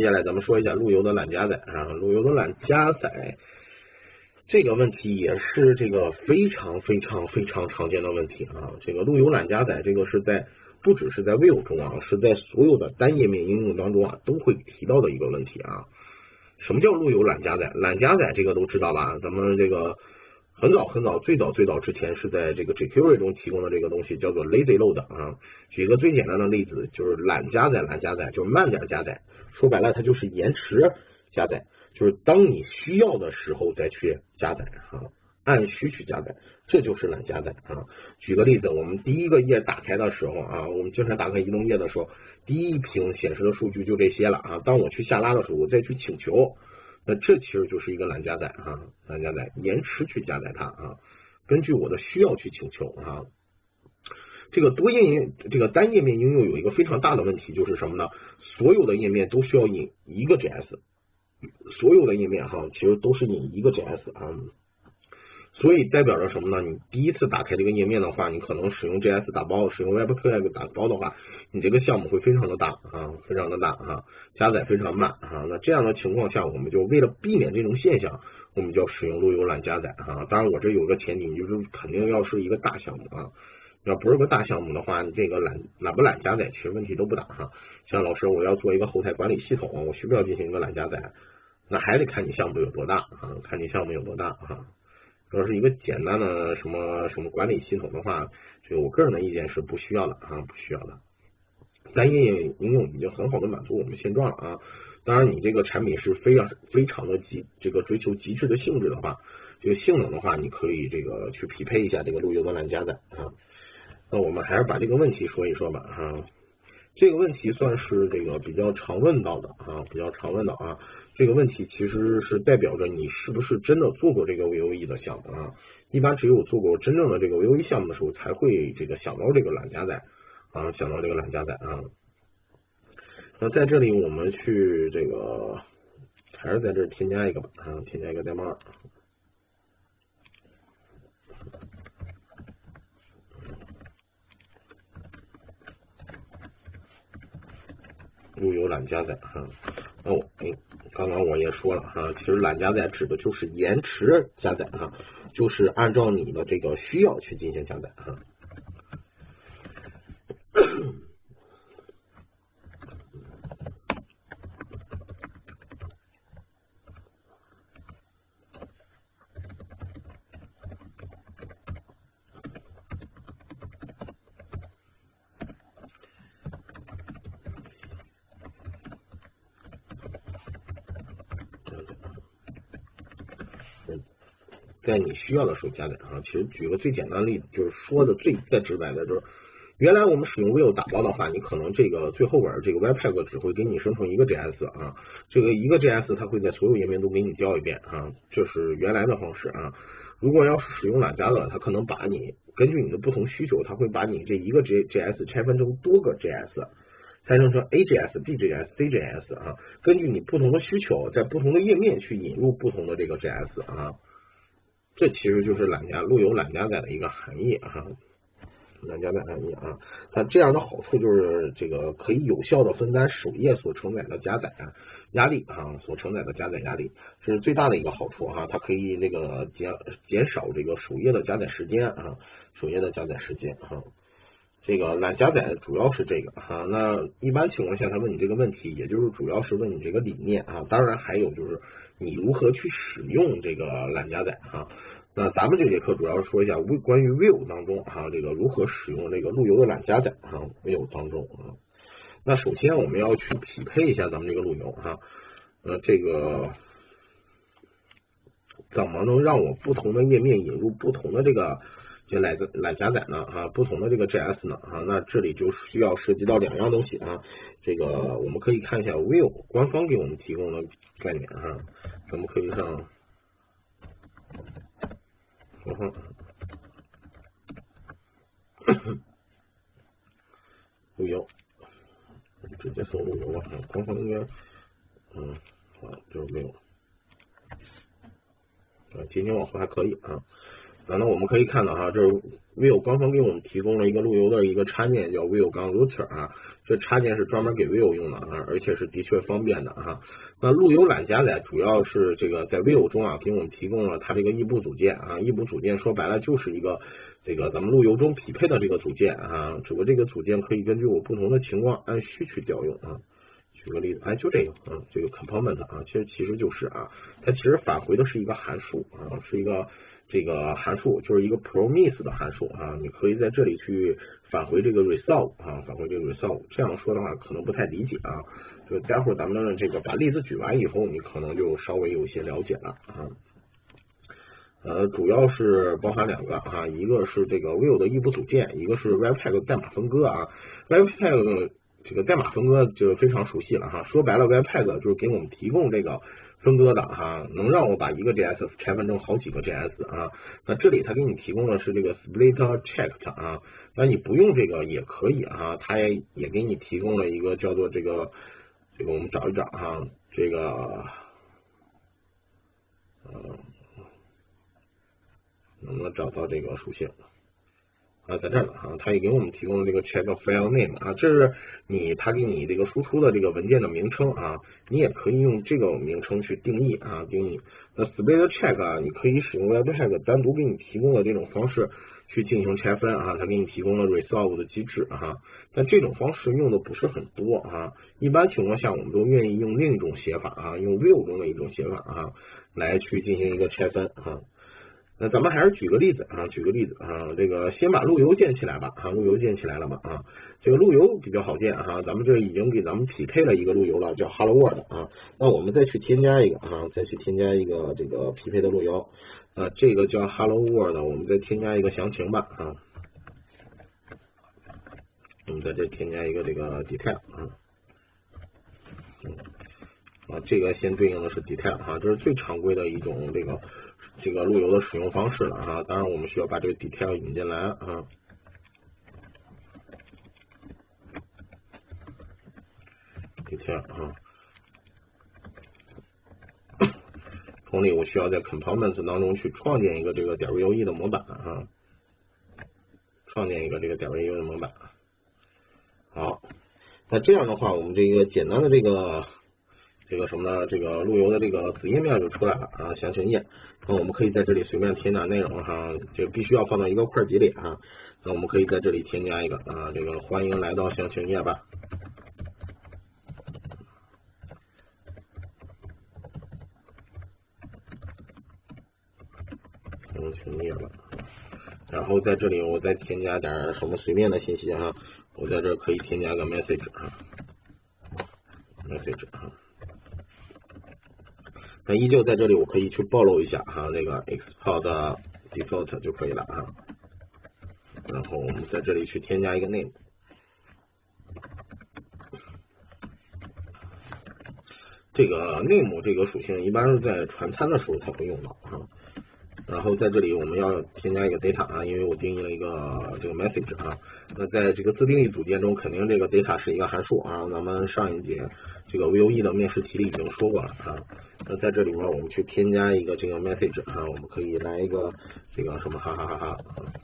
下来咱们说一下路由的揽加载啊，路由的揽加载这个问题也是这个非常常见的问题啊。这个路由揽加载这个是不只是在 Vue 中啊，是在所有的单页面应用当中啊都会提到的一个问题啊。什么叫路由揽加载？揽加载这个都知道吧？咱们这个最早之前是在这个 jQuery 中提供的这个东西叫做 lazy load 啊。举一个最简单的例子，就是揽加载就是慢点加载，说白了它就是延迟加载，就是当你需要的时候再去加载啊，按需去加载，这就是揽加载啊。举个例子，我们第一个页打开的时候啊，我们经常打开移动页的时候，第一屏显示的数据就这些了啊。当我去下拉的时候，我再去请求，那这其实就是一个揽加载啊，揽加载延迟去加载它啊，根据我的需要去请求啊。这个单页面应用有一个非常大的问题，就是什么呢？所有的页面都需要引一个 JS， 所有的页面哈，其实都是引一个 JS 啊。所以代表着什么呢？你第一次打开这个页面的话，你可能使用 JS 打包，使用 Webpack 打包的话，你这个项目会非常的大啊，加载非常慢啊。那这样的情况下，我们就为了避免这种现象，我们就要使用路由揽加载啊。当然，我这有个前提，就是肯定要是一个大项目啊。要不是个大项目的话，你这个揽不揽加载其实问题都不大哈。像老师，我要做一个后台管理系统，我需不需要进行一个揽加载？那还得看你项目有多大啊，要是一个简单的什么管理系统的话，这个我个人的意见是不需要的啊，不需要的。单页应用已经很好的满足我们现状了啊。当然，你这个产品是非常的追求极致的性质的话，这个性能的话，你可以这个去匹配一下这个路由的揽加载啊。那我们还是把这个问题说一说吧啊。这个问题算是这个比较常问到的啊，这个问题其实是代表着你是不是真的做过这个 Vue 的项目啊。一般只有做过真正的这个 Vue 项目的时候，才会这个想到这个揽加载啊，那在这里我们去这个还是在这添加一个吧啊，添加一个代码。路由揽加载哈，刚刚我也说了哈，其实揽加载指的就是延迟加载哈，就是按照你的这个需要去进行加载哈。在你需要的时候加载啊。其实举个最简单的例子，就是说的最直白的，就是原来我们使用 Vue 打包的话，你可能这个最后边这个 Webpack 只会给你生成一个 JS 啊，这个一个 JS 它会在所有页面都给你调一遍啊，这是原来的方式啊。如果要是使用揽加载，它可能把你根据你的不同需求，它会把你这一个 JS 拆分成多个 JS， 拆分成 AJS、BJS、CJS 啊，根据你不同的需求，在不同的页面去引入不同的这个 JS 啊。这其实就是路由揽加载的一个含义啊，它这样的好处就是这个可以有效的分担首页所承载的加载压力啊，这是最大的一个好处哈。它可以那个减少这个首页的加载时间啊，这个揽加载主要是这个哈。那一般情况下，他问你这个问题，也就是主要是问你这个理念啊。当然还有就是你如何去使用这个揽加载哈。那咱们这节课主要说一下关于 Vue 当中哈，这个如何使用这个路由的揽加载哈 ，Vue 当中啊。那首先我们要去匹配一下咱们这个路由哈，这个怎么能让我不同的页面引入不同的这个揽加载呢啊，不同的这个 JS 呢啊？那这里就需要涉及到两样东西啊。这个我们可以看一下 Vue 官方给我们提供的概念哈，咱们可以上。路由，直接搜路由吧，官方应该，就是没有，今天往后还可以啊。那我们可以看到哈，这是 Vue 官方给我们提供了一个路由的一个插件，叫 Vue Router 啊。 这插件是专门给 Vue 用的啊，而且是的确方便的啊。那路由揽加载主要是这个在 Vue 中啊，给我们提供了它这个异步组件啊，异步组件说白了就是一个这个咱们路由中匹配的这个组件啊，只不过这个组件可以根据我不同的情况按需去调用啊。举个例子，哎，就这个，这个 component 啊，其实就是啊，它其实返回的是一个函数啊，是一个这个函数，就是一个 promise 的函数啊，你可以在这里去返回这个 resolve 啊，返回这个 resolve， 这样说的话可能不太理解啊，就待会儿咱们这个把例子举完以后，你可能就稍微有一些了解了啊。主要是包含两个啊，一个是这个 Vue 的异步组件，一个是 Webpack 的代码分割啊。Webpack 这个代码分割就非常熟悉了哈，说白了 Webpack 就是给我们提供这个分割的哈，能让我把一个 JS 拆分成好几个 JS 啊。那这里它给你提供的是这个 split checked 啊，那你不用这个也可以啊，它也给你提供了一个叫做这个我们找一找哈，这个能不能找到这个属性啊，在这儿了啊，它也给我们提供了这个 check file name 啊，这是它给你这个输出的这个文件的名称啊，你也可以用这个名称去定义啊，定义。那 split check 啊，你可以使用 Webpack 单独给你提供的这种方式去进行拆分啊，它给你提供了 resolve 的机制啊，但这种方式用的不是很多啊，一般情况下我们都愿意用另一种写法啊，用 Vue 中的一种写法啊，来去进行一个拆分啊。那咱们还是举个例子啊，这个先把路由建起来吧啊，路由建起来了吧啊，这个路由比较好建哈，咱们这已经给咱们匹配了一个路由了，叫 Hello World 啊，那我们再去添加一个啊，再去添加一个这个匹配的路由这个叫 Hello World， 我们再添加一个详情吧啊，我们在这添加一个这个 detail 啊，这个先对应的是 detail 啊，这是最常规的一种这个路由的使用方式了啊，当然我们需要把这个 detail 引进来啊，detail 啊，同理我需要在 components 当中去创建一个这个点 Vue 的模板啊，创建一个这个点 Vue 的模板。好，那这样的话，我们这个简单的这个什么呢？这个路由的这个子页面就出来了啊，详情页。那我们可以在这里随便添加内容哈，这必须要放到一个块集里啊。那我们可以在这里添加一个啊，这个欢迎来到详情页吧。详情页了，然后在这里我再添加点什么随便的信息啊，我在这可以添加个 message 啊。那依旧在这里我可以去暴露一下哈，那个 export default 就可以了啊。然后我们在这里去添加一个 name， 这个 name 这个属性一般是在传参的时候才会用到啊。然后在这里我们要添加一个 data 啊，因为我定义了一个这个 message 啊。那在这个自定义组件中，肯定这个 data 是一个函数啊。咱们上一节这个 Vue 的面试题里已经说过了啊。那在这里面我们去添加一个这个 message 啊，我们可以来一个这个什么哈哈哈哈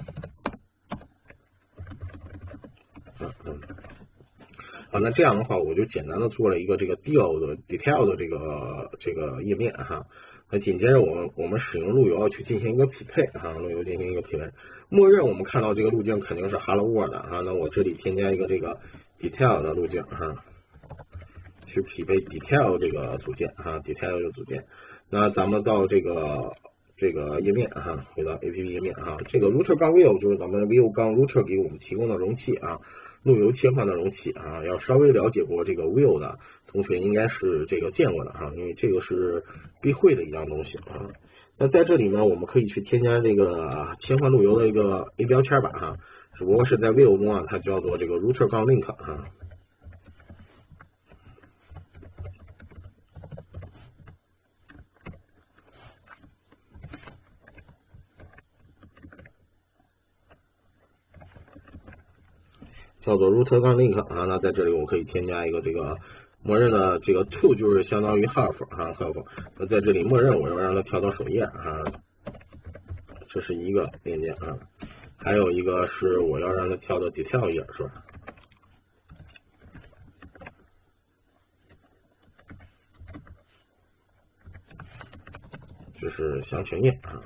那这样的话我就简单的做了一个这个 detail 的这个页面哈。那紧接着我们使用路由要去进行一个匹配啊，路由进行一个匹配。默认我们看到这个路径肯定是 Hello World 啊，那我这里添加一个这个 detail 的路径哈，去匹配 detail 这个组件啊 ，detail 这个组件。那咱们到这个页面哈，回到 APP 页面啊，这个 router 杠 Vue 就是咱们 Vue 杠 router 给我们提供的容器啊，路由切换的容器啊，要稍微了解过这个 Vue 的同学应该是这个见过的啊，因为这个是必会的一样东西啊。那在这里呢，我们可以去添加这个切换路由的一个 A 标签吧哈，只不过是在 Vue 中啊，它叫做这个 router 杠 link 啊。叫做 router 杠 link 啊，那在这里我可以添加一个这个默认的这个 to 就是相当于 half 啊 half， 那在这里默认我要让它跳到首页啊，这是一个链接啊，还有一个是我要让它跳到 detail 页是吧？ 这是详情页啊。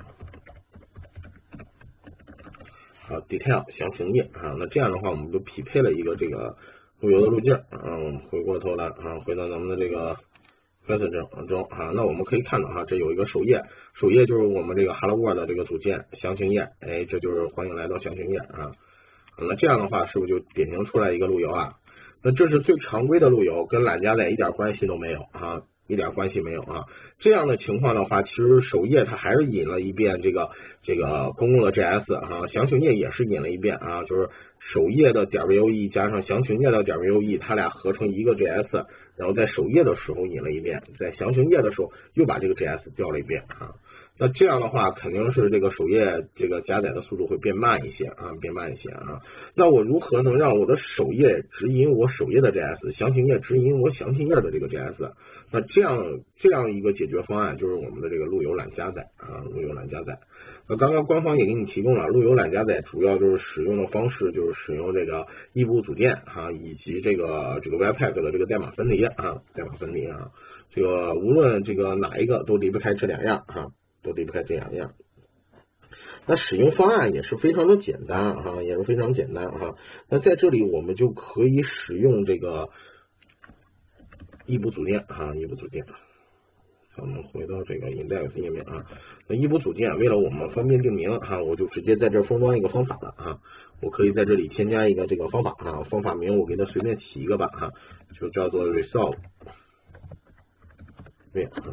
好 ，detail 详情页啊，那这样的话，我们就匹配了一个这个路由的路径啊。我们回过头来啊，回到咱们的这个 Fast 中啊，那我们可以看到哈，这有一个首页，首页就是我们这个 Hello World 的这个组件详情页，哎，这就是欢迎来到详情页啊。那这样的话，是不是就点评出来一个路由啊？那这是最常规的路由，跟懒加载一点关系都没有啊。一点关系没有啊，这样的情况的话，其实首页它还是引了一遍这个公共的 JS 啊，详情页也是引了一遍啊，就是首页的点 VOE 加上详情页的点 VOE， 它俩合成一个 JS， 然后在首页的时候引了一遍，在详情页的时候又把这个 JS 调了一遍啊。那这样的话，肯定是这个首页这个加载的速度会变慢一些啊，变慢一些啊。那我如何能让我的首页指引我首页的 JS， 详情页指引我详情页的这个 JS？ 那这样一个解决方案就是我们的这个路由懒加载啊，路由懒加载。那刚刚官方也给你提供了路由懒加载，主要就是使用的方式就是使用这个异步组件啊，以及这个 Webpack 的这个代码分离啊，代码分离啊，这个无论这个哪一个都离不开这两样啊。都离不开这两样。那使用方案也是非常的简单啊，也是非常简单啊。那在这里我们就可以使用这个异步组件啊，异步组件。咱们回到这个 index 页面啊，那异步组件为了我们方便定名啊，我就直接在这封装一个方法了啊。我可以在这里添加一个这个方法啊，方法名我给它随便起一个吧啊，就叫做 resolve。对啊。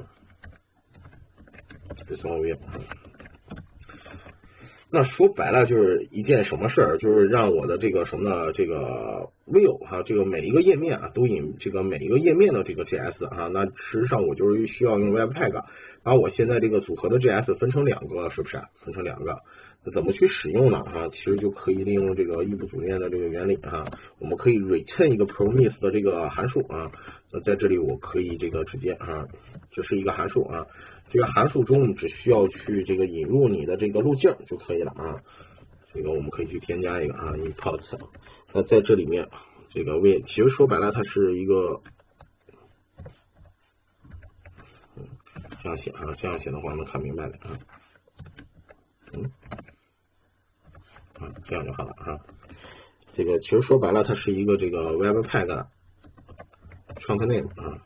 那说白了就是一件什么事儿，就是让我的这个什么呢？这个 view 哈，这个每一个页面啊，都引这个每一个页面的这个 JS 啊。那事实上我就是需要用 Webpack 把我现在这个组合的 JS 分成两个，是不是？分成两个，那怎么去使用呢？啊，其实就可以利用这个异步组件的这个原理啊，我们可以 return 一个 promise 的这个函数啊。那在这里我可以这个直接啊，这是一个函数啊。这个函数中，你只需要去这个引入你的这个路径就可以了啊。这个我们可以去添加一个啊 import。那在这里面，这个其实说白了，它是一个这样写啊，这样写的话能看明白的啊。这样就好了啊。这个其实说白了，它是一个这个 Webpack trunk name 啊。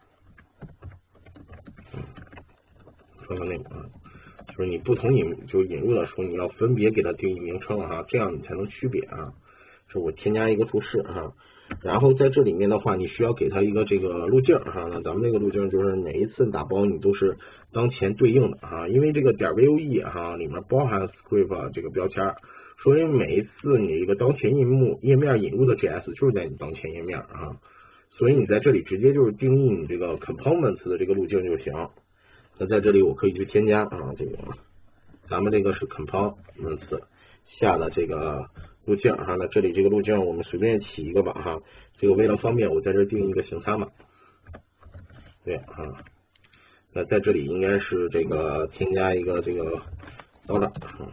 就是你不同引入的时候，你要分别给它定义名称啊，这样你才能区别啊。是我添加一个图示啊，然后在这里面的话，你需要给它一个这个路径啊。那咱们这个路径就是每一次打包你都是当前对应的啊，因为这个点 VOE 哈里面包含 script 这个标签，所以每一次你一个当前页面引入的 JS 就是在你当前页面啊，所以你在这里直接就是定义你这个 components 的这个路径就行。那在这里我可以去添加啊，这个咱们这个是 components 下的这个路径哈，那这里这个路径我们随便起一个吧哈，这个为了方便我在这定一个行参码，对啊，那在这里应该是这个添加一个这个$，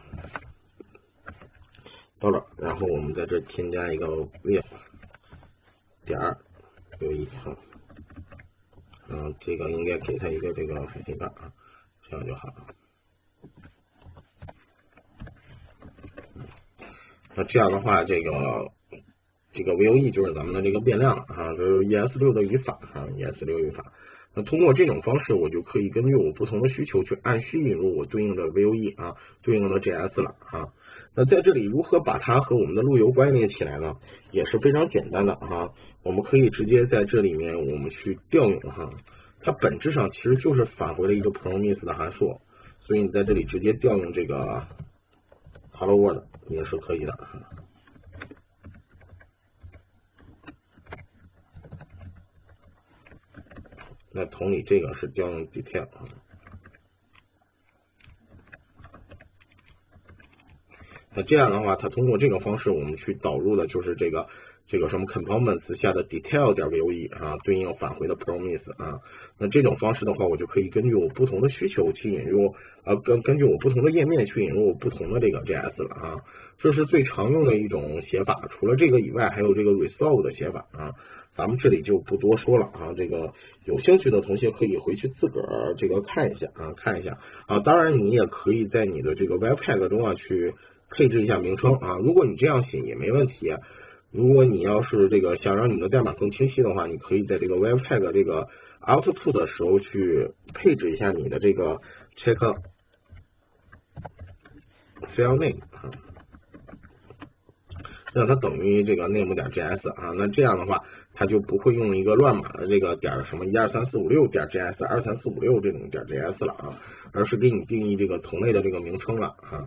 然后我们在这添加一个view点VOE哈。这个应该给它一个这个海星杠啊，这样就好了。那这样的话，这个 VOE 就是咱们的这个变量啊，这是 ES6 的语法啊 ，ES6 语法。那通过这种方式，我就可以根据我不同的需求去按需引入我对应的 VOE 啊，对应的 JS 了啊。那在这里如何把它和我们的路由关联起来呢？也是非常简单的啊，我们可以直接在这里面我们去调用哈，它本质上其实就是返回了一个 promise 的函数，所以你在这里直接调用这个 Hello World 也是可以的。那同理，这个是调用 detail 啊。那这样的话，它通过这个方式，我们去导入的就是这个什么 components 下的 detail 点 VOE 啊，对应返回的 promise 啊。那这种方式的话，我就可以根据我不同的需求去引入根据我不同的页面去引入不同的这个 JS 了啊。这是最常用的一种写法。除了这个以外，还有这个 resolve 的写法啊。 咱们这里就不多说了啊。这个有兴趣的同学可以回去自个儿这个看一下啊。当然你也可以在你的这个 Webpack 中啊去配置一下名称啊。如果你这样写也没问题。如果你要是这个想让你的代码更清晰的话，你可以在这个 Webpack 这个 output 的时候去配置一下你的这个 check file name 啊，让它等于这个 name.js 啊，那这样的话它就不会用一个乱码的这个点什么12345.js 23456这种点 .js 了啊，而是给你定义这个同类的这个名称了啊，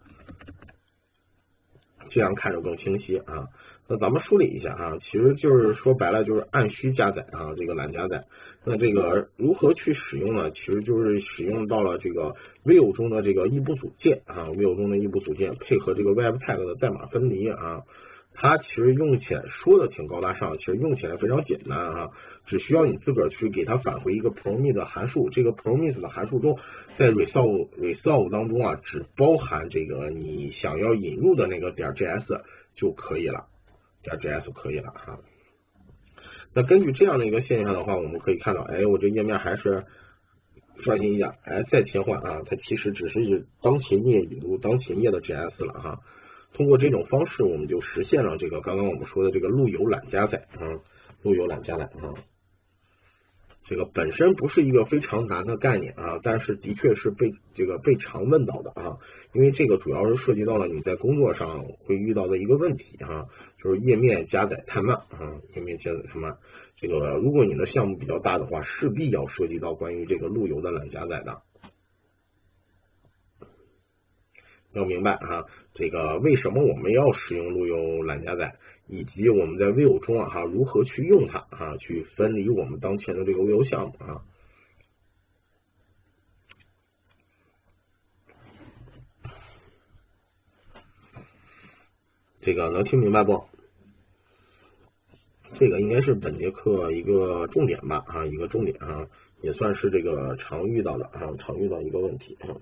这样看着更清晰啊。那咱们梳理一下啊，其实就是说白了就是按需加载啊，这个懒加载。那这个如何去使用呢？其实就是使用到了这个 Vue 中的这个异步组件啊 ，Vue 中的异步组件配合这个 Webpack 的代码分离啊，它其实用起来说的挺高大上，其实用起来非常简单啊，只需要你自个儿去给它返回一个 promise 的函数，这个 promise 的函数中，在 resolve 当中啊，只包含这个你想要引入的那个点 .js 就可以了。.js 可以了哈。那根据这样的一个现象的话，我们可以看到，哎，我这页面还是刷新一下，哎，再切换啊，它其实只是当前页引入当前页的 JS 了哈。通过这种方式，我们就实现了这个刚刚我们说的这个路由懒加载啊，路由懒加载啊。这个本身不是一个非常难的概念啊，但是的确是被常问到的啊，因为这个主要是涉及到了你在工作上会遇到的一个问题啊，就是页面加载太慢啊，页面加载太慢。这个如果你的项目比较大的话，势必要涉及到关于这个路由的懒加载的。要明白啊，这个为什么我们要使用路由懒加载，以及我们在 Vue 中啊如何去用它啊，去分离我们当前的这个 Vue 项目啊。这个能听明白不？这个应该是本节课一个重点吧啊，一个重点啊，也算是这个常遇到的啊，常遇到一个问题啊。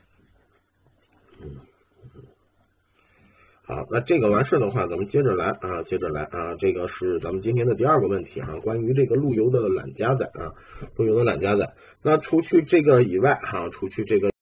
好，那这个完事的话，咱们接着来啊，这个是咱们今天的第二个问题啊，关于这个路由的懒加载啊，路由的懒加载。那除去这个以外哈，除去这个